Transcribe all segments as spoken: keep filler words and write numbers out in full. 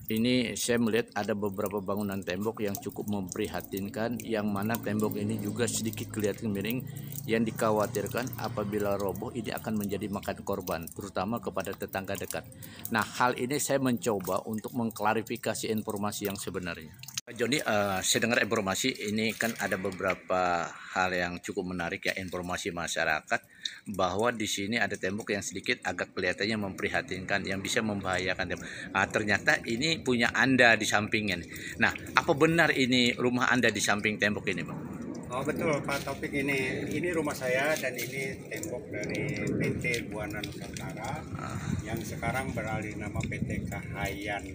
Ini saya melihat ada beberapa bangunan tembok yang cukup memprihatinkan, yang mana tembok ini juga sedikit kelihatan miring, yang dikhawatirkan apabila roboh ini akan menjadi makan korban, terutama kepada tetangga dekat. Nah, hal ini saya mencoba untuk mengklarifikasi informasi yang sebenarnya. Pak Joni, uh, saya dengar informasi ini kan ada beberapa hal yang cukup menarik ya, informasi masyarakat bahwa di sini ada tembok yang sedikit agak kelihatannya memprihatinkan yang bisa membahayakan tembok. Nah, ternyata ini punya Anda di sampingnya nih. Nah, apa benar ini rumah Anda di samping tembok ini, Bang? Oh betul Pak Taufik, ini ini rumah saya dan ini tembok dari P T Buana Nusantara Ah. yang sekarang beralih nama P T Kahayan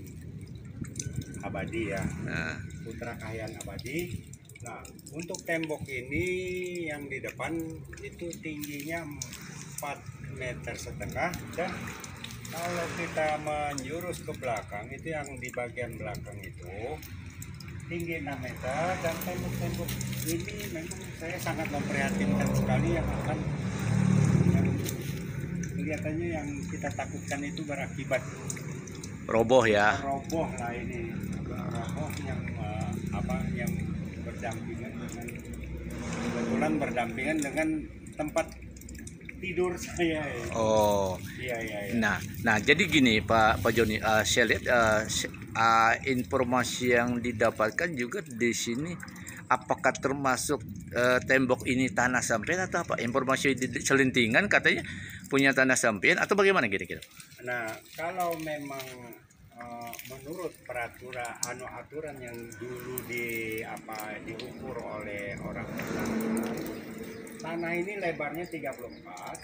Abadi ya, Nah. Putra Kahayan Abadi. Nah, untuk tembok ini yang di depan itu tingginya empat meter setengah, dan kalau kita menjurus ke belakang itu yang di bagian belakang itu tinggi enam meter, dan tembok-tembok ini memang saya sangat memprihatinkan sekali, yang akan yang kelihatannya yang kita takutkan itu berakibat Roboh ya. roboh lah ini, roboh yang uh, apa yang berdampingan dengan kebetulan berdampingan dengan tempat tidur saya. Ya. Oh. Iya iya. Ya. Nah, nah jadi gini Pak Pak Joni, uh, saya lihat uh, uh, informasi yang didapatkan juga di sini, apakah termasuk uh, tembok ini tanah sampean atau apa? Informasi di selentingan katanya punya tanah sampean atau bagaimana kira-kira? Nah, kalau memang uh, menurut peraturan anu aturan yang dulu di apa diukur oleh orang bertanah, tanah ini lebarnya tiga puluh empat,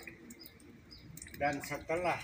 dan setelah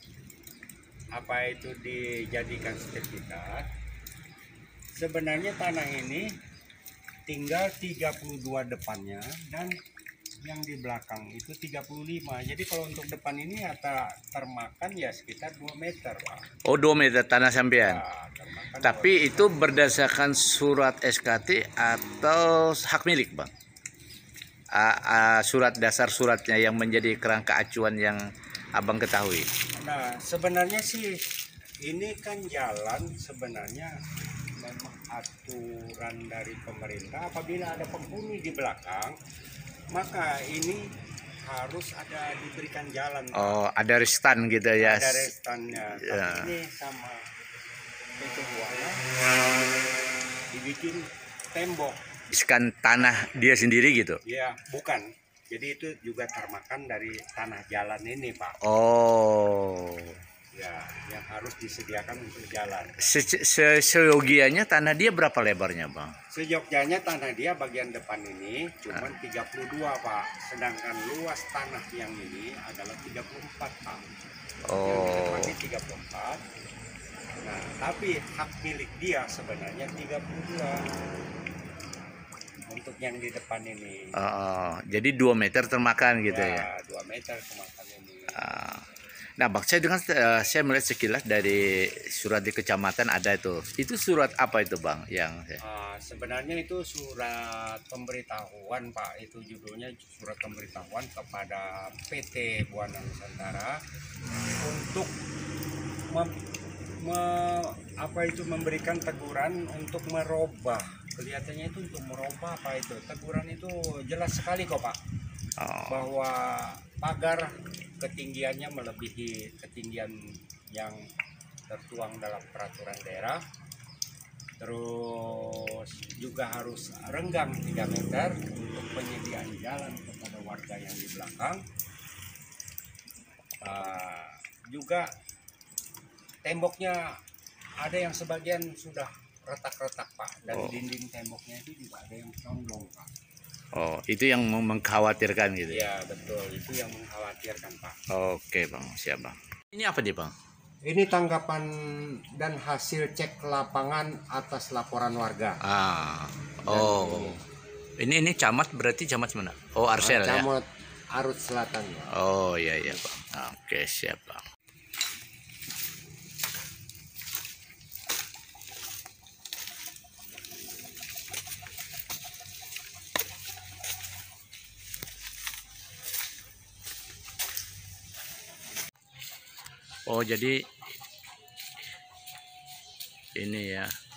apa itu dijadikan sertifikat, sebenarnya tanah ini tinggal tiga puluh dua depannya, dan yang di belakang itu tiga puluh lima. Jadi kalau untuk depan ini atau termakan ya sekitar dua meter, Pak. Oh, dua meter tanah sampean. Ya, termakan Tapi itu berdasarkan surat S K T atau hak milik, Bang? Uh, uh, surat dasar suratnya yang menjadi kerangka acuan yang Abang ketahui. Nah, sebenarnya sih ini kan jalan sebenarnya memang aturan dari pemerintah, apabila ada penghuni di belakang maka ini harus ada diberikan jalan. Oh, ada restan gitu ya. Ada restannya. Ya. Tapi ini sama P T Buana dibikin tembok. Iskan tanah dia sendiri gitu. Ya, bukan. Jadi itu juga termakan dari tanah jalan ini, Pak. Oh. Ya, yang harus disediakan untuk jalan. Seyogianya tanah dia berapa lebarnya, Bang? Seyogyanya tanah dia bagian depan ini cuma tiga puluh dua, Pak. Sedangkan luas tanah yang ini adalah tiga puluh empat, Pak. Oh. Yang di depan ini tiga puluh empat. Nah, tapi hak milik dia sebenarnya tiga puluh dua. Untuk yang di depan ini. Oh, jadi dua meter termakan gitu ya? Ya, dua meter termakan ini. Uh. Nah, Bang, saya dengar uh, saya melihat sekilas dari surat di kecamatan ada itu. Itu surat apa itu, Bang? Yang uh, sebenarnya itu surat pemberitahuan, Pak. Itu judulnya surat pemberitahuan kepada P T Buana Nusantara untuk mem, me, apa itu memberikan teguran untuk merubah. Kelihatannya itu untuk merubah apa itu. Teguran itu jelas sekali kok, Pak. Oh. Bahwa pagar ketinggiannya melebihi ketinggian yang tertuang dalam peraturan daerah. Terus juga harus renggang tiga meter untuk penyediaan jalan kepada warga yang di belakang. Uh, juga temboknya ada yang sebagian sudah retak-retak, Pak, dan oh. dinding temboknya itu juga ada yang condong, Pak. Oh, itu yang mengkhawatirkan gitu ya? Iya, betul, itu yang mengkhawatirkan, Pak. Oke, Bang, siap, Bang. Ini apa nih, Bang? Ini tanggapan dan hasil cek lapangan atas laporan warga. Ah, oh, ini ini camat berarti camat mana? Oh, Arsel ya? Camat Arut Selatan. Ya. Oh, iya iya, Bang. Oke, siap, Bang. Oh, jadi Ini ya.